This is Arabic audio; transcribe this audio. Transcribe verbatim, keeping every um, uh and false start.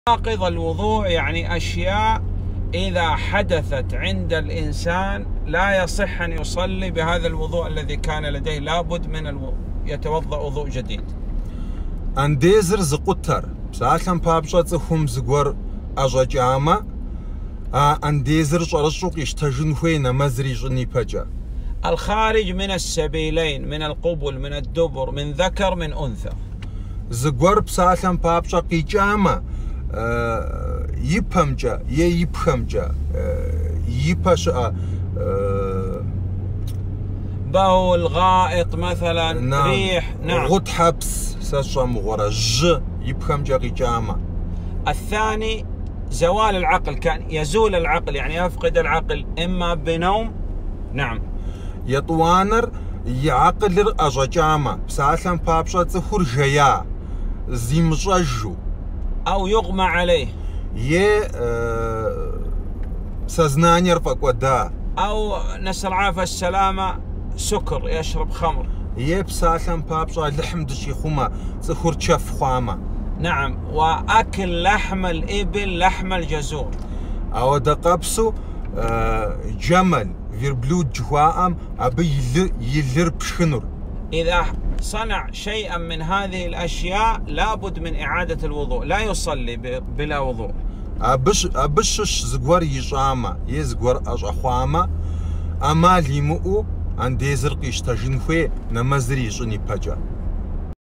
ناقض الوضوء يعني أشياء إذا حدثت عند الإنسان لا يصح أن يصلي بهذا الوضوء الذي كان لديه، لابد من الو... يتوضأ وضوء جديد. أنديزر زقطر بسالم بابشة هم زقور أجاجاما أنديزر شرشوق يشتجن فينا مزري جني بجا. الخارج من السبيلين، من القبل، من الدبر، من ذكر، من أنثى. زقور بسالم بابشة قيجاما يبهمجا يبهمجا يبش بول، غائط مثلا، نعم. ريح. نعم. غط حبس سشم غورا ج يبهمجا قيجاما. الثاني زوال العقل، كان يزول العقل يعني يفقد العقل إما بنوم. نعم. يطوانر يعقل أجاجاما بسالم بابشة تخور جيا زيمجاجو أو يغمى عليه. يه سزنانير فقودا. أو نسأل العافية السلامة سكر، يشرب خمر. يه بسالم بابشة لحم دشي خوما تخور شف خواما. نعم. وأكل لحم الإبل، لحم الجزور. أو دقبسو جمل فيربلود جواام أبي يلر بشخنر. إذا صنع شيئا من هذه الأشياء لابد من إعادة الوضوء، لا يصلي بلا وضوء. أبش أبشش زغور يجاما يزغور أجخواما أما ليمو أن ديزر قيشتجن في نمزري جني بجا.